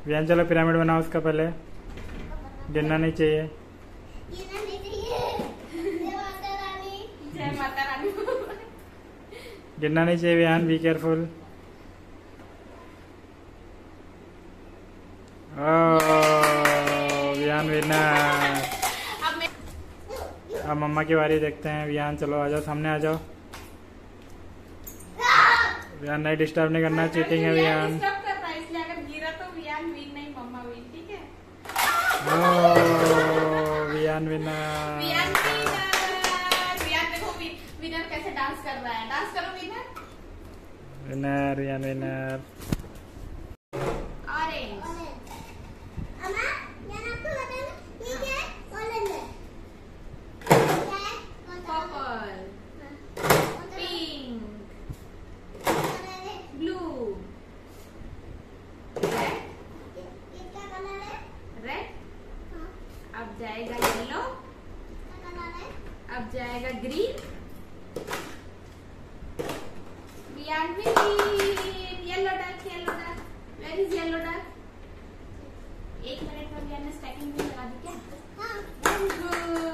विहान चलो पिरामिड बनाओ उसका पहले। गिरना नहीं चाहिए। जय माता रानी। गिरना नहीं चाहिए Vihaan, be careful. Vihaan winner. अब मम्मा की बारी देखते हैं। विहान चलो आ जाओ, सामने आ जाओ। विहान नहीं, डिस्टर्ब नहीं करना, चीटिंग है विहान। डिस्टर्ब कर रहा है, इसलिए अगर गिरा तो विहान विन नहीं, मम्मा विन, ठीक है। विहान विनर। विहान विनर। विहान देखो विनर कैसे डांस कर रहा है। डांस करो winner. Winner, Vihaan winner. Orange. Purple. Pink. Blue. Red. अब जाएगा येलो। अब जाएगा green. Vihaan win. Yellow duck, yellow duck. Where is yellow duck? 1 minute में विहान ने स्टैकिंग भी लगा दी क्या? Very good.